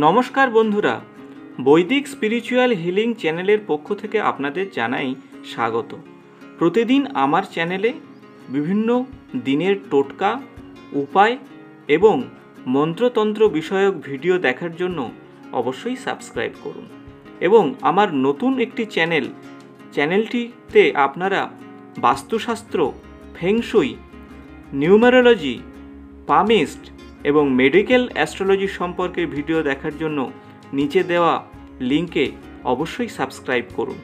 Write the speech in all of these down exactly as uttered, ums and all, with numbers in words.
নমস্কার বন্ধুরা, বৈদিক স্পিরিচুয়াল হিলিং চ্যানেলের পক্ষ থেকে আপনাদের জানাই স্বাগত। প্রতিদিন আমার চ্যানেলে বিভিন্ন দিনের টোটকা, উপায় এবং মন্ত্রতন্ত্র বিষয়ক ভিডিও দেখার জন্য অবশ্যই সাবস্ক্রাইব করুন। এবং আমার নতুন একটি চ্যানেল চ্যানেলটিতে আপনারা বাস্তুশাস্ত্র, ফেংশুই, নিউমেরোলজি, পামিস্ট এবং মেডিকেল অ্যাস্ট্রোলজি সম্পর্কে ভিডিও দেখার জন্য নিচে দেওয়া লিঙ্কে অবশ্যই সাবস্ক্রাইব করুন।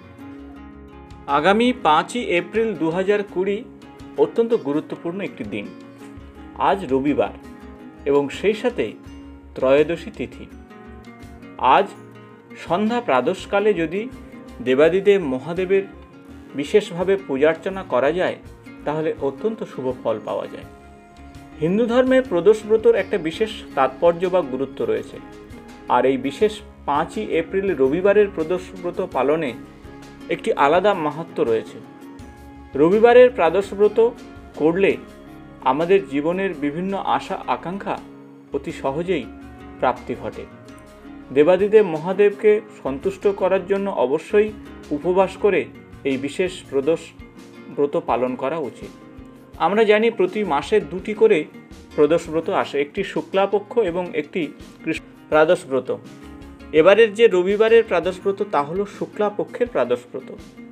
আগামী পাঁচই এপ্রিল দু হাজার কুড়ি অত্যন্ত গুরুত্বপূর্ণ একটি দিন। আজ রবিবার এবং সেই সাথে ত্রয়োদশী তিথি। আজ সন্ধ্যা প্রাদশকালে যদি দেবাদিদেব মহাদেবের বিশেষভাবে পূজার্চনা করা যায় তাহলে অত্যন্ত শুভ ফল পাওয়া যায়। হিন্দু ধর্মে প্রদোষব্রতর একটা বিশেষ তাৎপর্য বা গুরুত্ব রয়েছে, আর এই বিশেষ পাঁচই এপ্রিল রবিবারের প্রদোষব্রত পালনে একটি আলাদা মাহাত্ম্য রয়েছে। রবিবারের প্রাদোষব্রত করলে আমাদের জীবনের বিভিন্ন আশা আকাঙ্ক্ষা অতি সহজেই প্রাপ্তি ঘটে। দেবাদিদেব মহাদেবকে সন্তুষ্ট করার জন্য অবশ্যই উপবাস করে এই বিশেষ প্রদোষ ব্রত পালন করা উচিত। আমরা জানি প্রতি মাসে দুটি করে প্রদোষব্রত আসে, একটি শুক্লাপক্ষ এবং একটি কৃষ্ণ প্রাদোষব্রত। এবারের যে রবিবারের প্রাদোষব্রত তা হলো শুক্লাপক্ষের প্রাদোষব্রত।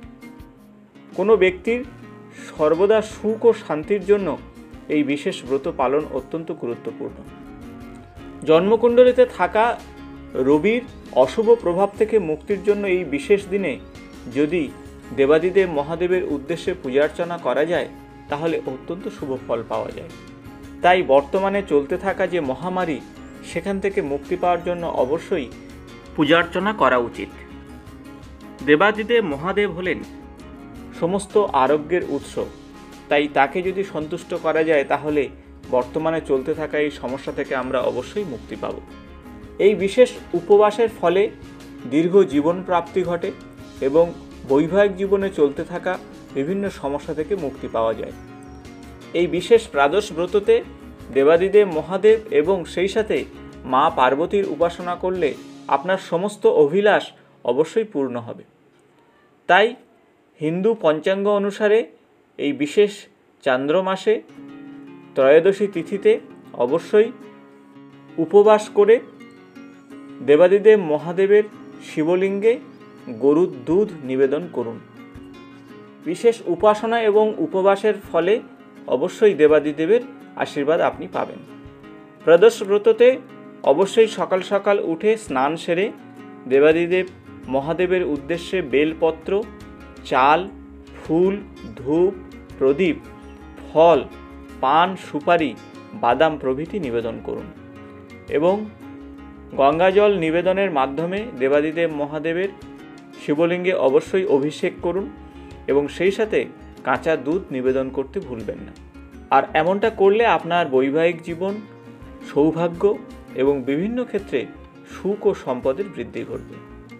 কোনো ব্যক্তির সর্বদা সুখ ও শান্তির জন্য এই বিশেষ ব্রত পালন অত্যন্ত গুরুত্বপূর্ণ। জন্মকুণ্ডলিতে থাকা রবির অশুভ প্রভাব থেকে মুক্তির জন্য এই বিশেষ দিনে যদি দেবাদিদেব মহাদেবের উদ্দেশ্যে পূজার্চনা করা যায় তাহলে অত্যন্ত শুভ ফল পাওয়া যায়। তাই বর্তমানে চলতে থাকা যে মহামারী, সেখান থেকে মুক্তি পাওয়ার জন্য অবশ্যই পূজার্চনা করা উচিত। দেবাদিদেব মহাদেব হলেন সমস্ত আরোগ্যের উৎস, তাই তাকে যদি সন্তুষ্ট করা যায় তাহলে বর্তমানে চলতে থাকা এই সমস্যা থেকে আমরা অবশ্যই মুক্তি পাব। এই বিশেষ উপবাসের ফলে দীর্ঘ জীবন প্রাপ্তি ঘটে এবং বৈবাহিক জীবনে চলতে থাকা বিভিন্ন সমস্যা থেকে মুক্তি পাওয়া যায়। এই বিশেষ প্রাদোষ ব্রততে দেবাদিদেব মহাদেব এবং সেই সাথে মা পার্বতীর উপাসনা করলে আপনার সমস্ত অভিলাষ অবশ্যই পূর্ণ হবে। তাই হিন্দু পঞ্চাঙ্গ অনুসারে এই বিশেষ চান্দ্র মাসে ত্রয়োদশী তিথিতে অবশ্যই উপবাস করে দেবাদিদেব মহাদেবের শিবলিঙ্গে গরুর দুধ নিবেদন করুন। বিশেষ উপাসনা এবং উপবাসের ফলে অবশ্যই দেবাদিদেবের আশীর্বাদ আপনি পাবেন। প্রদোষ ব্রততে অবশ্যই সকাল সকাল উঠে স্নান সেরে দেবাদিদেব মহাদেবের উদ্দেশ্যে বেলপত্র, চাল, ফুল, ধূপ, প্রদীপ, ফল, পান, সুপারি, বাদাম প্রভৃতি নিবেদন করুন এবং গঙ্গাজল নিবেদনের মাধ্যমে দেবাদিদেব মহাদেবের শিবলিঙ্গে অবশ্যই অভিষেক করুন এবং সেই সাথে কাঁচা দুধ নিবেদন করতে ভুলবেন না। আর এমনটা করলে আপনার বৈবাহিক জীবন, সৌভাগ্য এবং বিভিন্ন ক্ষেত্রে সুখ ও সম্পদের বৃদ্ধি ঘটবে।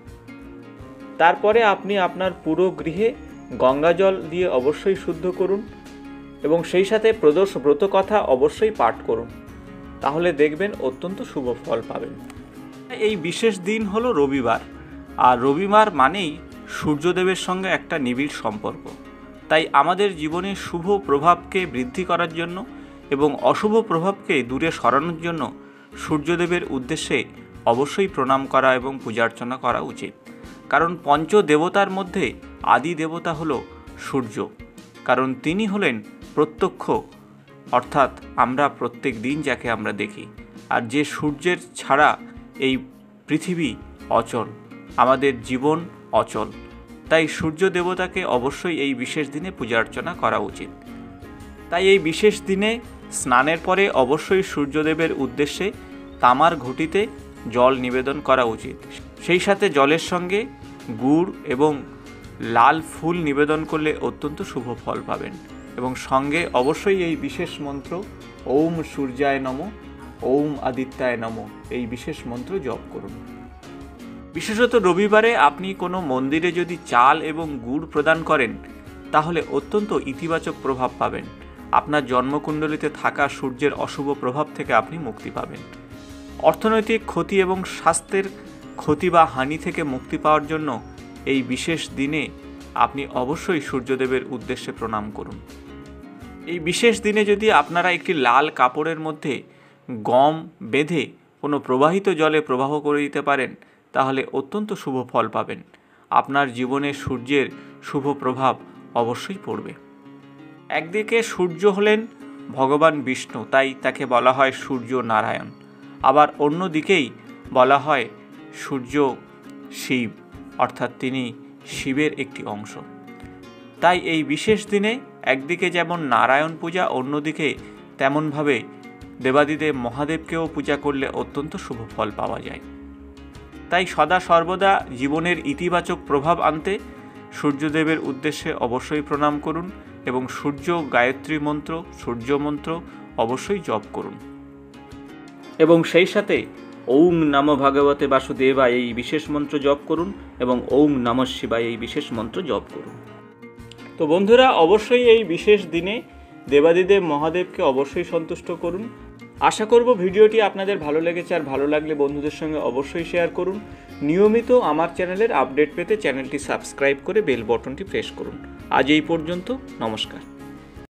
তারপরে আপনি আপনার পুরো গৃহে গঙ্গাজল দিয়ে অবশ্যই শুদ্ধ করুন এবং সেই সাথে প্রদোষ ব্রত কথা অবশ্যই পাঠ করুন, তাহলে দেখবেন অত্যন্ত শুভ ফল পাবেন। এই বিশেষ দিন হলো রবিবার, আর রবিবার মানেই সূর্যদেবের সঙ্গে একটা নিবিড় সম্পর্ক। তাই আমাদের জীবনে শুভ প্রভাবকে বৃদ্ধি করার জন্য এবং অশুভ প্রভাবকে দূরে সরানোর জন্য সূর্যদেবের উদ্দেশ্যে অবশ্যই প্রণাম করা এবং পূজার্চনা করা উচিত। কারণ পঞ্চ দেবতার মধ্যে আদি দেবতা হলো সূর্য, কারণ তিনি হলেন প্রত্যক্ষ, অর্থাৎ আমরা প্রত্যেক দিন যাকে আমরা দেখি। আর যে সূর্যের ছাড়া এই পৃথিবী অচল, আমাদের জীবন অচল। তাই সূর্য দেবতাকে অবশ্যই এই বিশেষ দিনে পূজা অর্চনা করা উচিত। তাই এই বিশেষ দিনে স্নানের পরে অবশ্যই সূর্যদেবের উদ্দেশ্যে তামার ঘটিতে জল নিবেদন করা উচিত। সেই সাথে জলের সঙ্গে গুড় এবং লাল ফুল নিবেদন করলে অত্যন্ত শুভ ফল পাবেন। এবং সঙ্গে অবশ্যই এই বিশেষ মন্ত্র ওম সূর্যায় নমঃ, ওম আদিত্যায় নমঃ, এই বিশেষ মন্ত্র জপ করুন। বিশেষত রবিবারে আপনি কোনো মন্দিরে যদি চাল এবং গুড় প্রদান করেন তাহলে অত্যন্ত ইতিবাচক প্রভাব পাবেন। আপনার জন্মকুণ্ডলিতে থাকা সূর্যের অশুভ প্রভাব থেকে আপনি মুক্তি পাবেন। অর্থনৈতিক ক্ষতি এবং স্বাস্থ্যের ক্ষতি বা হানি থেকে মুক্তি পাওয়ার জন্য এই বিশেষ দিনে আপনি অবশ্যই সূর্যদেবের উদ্দেশ্যে প্রণাম করুন। এই বিশেষ দিনে যদি আপনারা একটি লাল কাপড়ের মধ্যে গম বেঁধে কোনো প্রবাহিত জলে প্রবাহ করে দিতে পারেন, তাহলে অত্যন্ত শুভ ফল পাবেন। আপনার জীবনে সূর্যের শুভ প্রভাব অবশ্যই পড়বে। একদিকে সূর্য হলেন ভগবান বিষ্ণু, তাই তাকে বলা হয় সূর্য নারায়ণ। আবার অন্য দিকেই বলা হয় সূর্য শিব, অর্থাৎ তিনি শিবের একটি অংশ। তাই এই বিশেষ দিনে একদিকে যেমন নারায়ণ পূজা, অন্যদিকে তেমনভাবে দেবাদিদেব মহাদেবকেও পূজা করলে অত্যন্ত শুভ ফল পাওয়া যায়। তাই সদা সর্বদা জীবনের ইতিবাচক প্রভাব আনতে সূর্যদেবের উদ্দেশ্যে অবশ্যই প্রণাম করুন এবং সূর্য গায়ত্রী মন্ত্র, সূর্য মন্ত্র অবশ্যই জপ করুন এবং সেই সাথে ওম নমো ভগবতে বাসুদেবায় এই বিশেষ মন্ত্র জপ করুন এবং ওম নমঃ শিবায় এই বিশেষ মন্ত্র জপ করুন। তো বন্ধুরা, অবশ্যই এই বিশেষ দিনে দেবাদিদেব মহাদেবকে অবশ্যই সন্তুষ্ট করুন। আশা করব ভিডিওটি আপনাদের ভালো লেগেছে, আর ভালো লাগলে বন্ধুদের সঙ্গে অবশ্যই শেয়ার করুন। নিয়মিত আমার চ্যানেলের আপডেট পেতে চ্যানেলটি সাবস্ক্রাইব করে বেল বটনটি প্রেস করুন। আজ এই পর্যন্ত, নমস্কার।